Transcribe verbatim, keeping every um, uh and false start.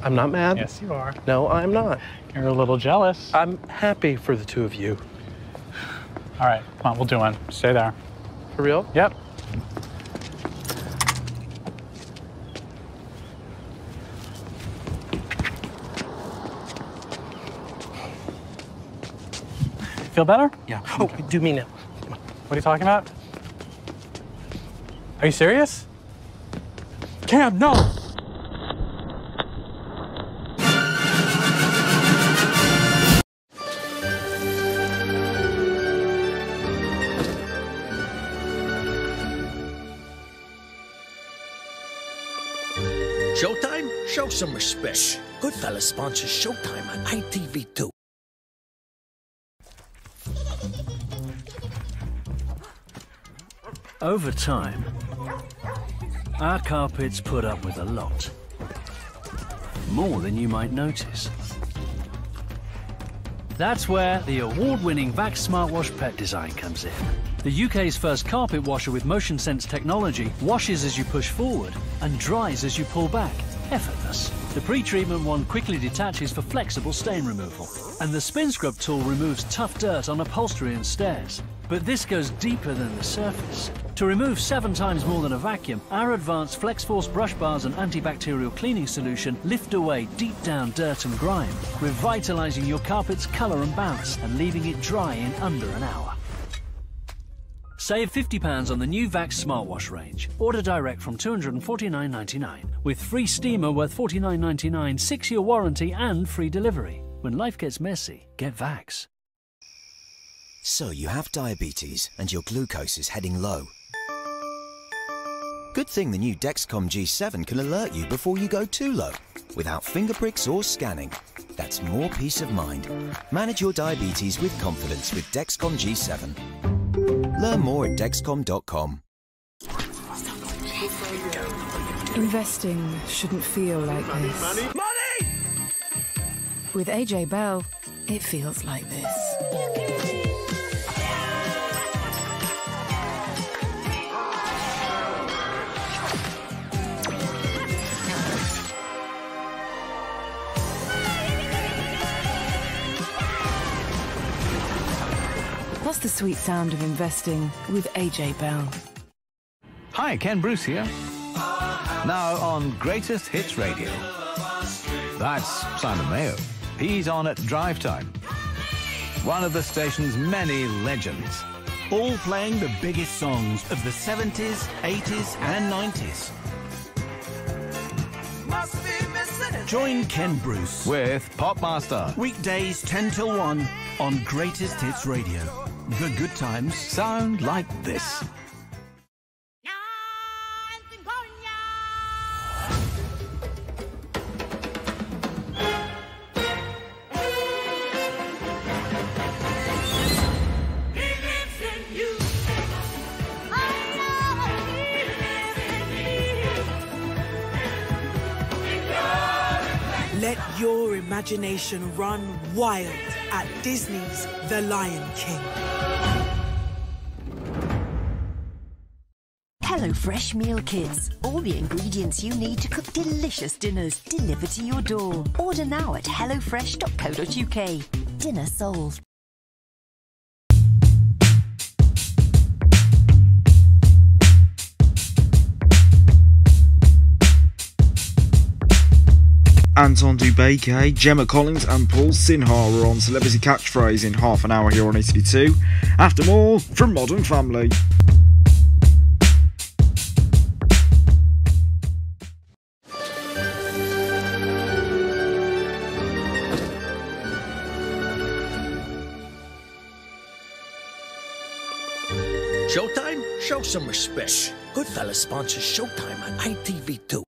I'm not mad. Yes, you are. No, I'm not. You're a little jealous. I'm happy for the two of you. All right, come on, we'll do one. Stay there. For real? Yep. Feel better? Yeah. Oh, do me now. Come on. What are you talking about? Are you serious? Cam, no! Showtime? Show some respect. Goodfellas sponsors Showtime on E T V two. Over time, our carpets put up with a lot. More than you might notice. That's where the award-winning Vax Smartwash Pet Design comes in. The U K's first carpet washer with motion sense technology washes as you push forward and dries as you pull back. Effortless. The pre-treatment one quickly detaches for flexible stain removal. And the spin scrub tool removes tough dirt on upholstery and stairs. But this goes deeper than the surface. To remove seven times more than a vacuum, our advanced Flex-Force brush bars and antibacterial cleaning solution lift away deep down dirt and grime, revitalizing your carpet's color and bounce and leaving it dry in under an hour. Save fifty pounds on the new Vax Smartwash range. Order direct from two hundred and forty-nine ninety-nine with free steamer worth forty-nine ninety-nine, six-year warranty and free delivery. When life gets messy, get Vax. So you have diabetes and your glucose is heading low. Good thing the new Dexcom G seven can alert you before you go too low, without finger pricks or scanning. That's more peace of mind. Manage your diabetes with confidence with Dexcom G seven. Learn more at dexcom dot com. Investing shouldn't feel like this. Money! Money! With A J Bell, it feels like this. That's the sweet sound of investing with A J Bell. Hi, Ken Bruce here. Now on Greatest Hits Radio. That's Simon Mayo. He's on at Drive Time. One of the station's many legends. All playing the biggest songs of the seventies, eighties and nineties. Join Ken Bruce With Popmaster. weekdays ten till one on Greatest Hits Radio. The good times Sound like this. Let your imagination run wild at Disney's The Lion King. HelloFresh meal kits. All the ingredients you need to cook delicious dinners delivered to your door. Order now at hello fresh dot co dot U K. Dinner solved. Anton Dubeke, Gemma Collins and Paul Sinha are on Celebrity Catchphrase in half an hour here on E T V two. After more from Modern Family. Showtime? Show some respect. Goodfellas sponsors Showtime on E T V two.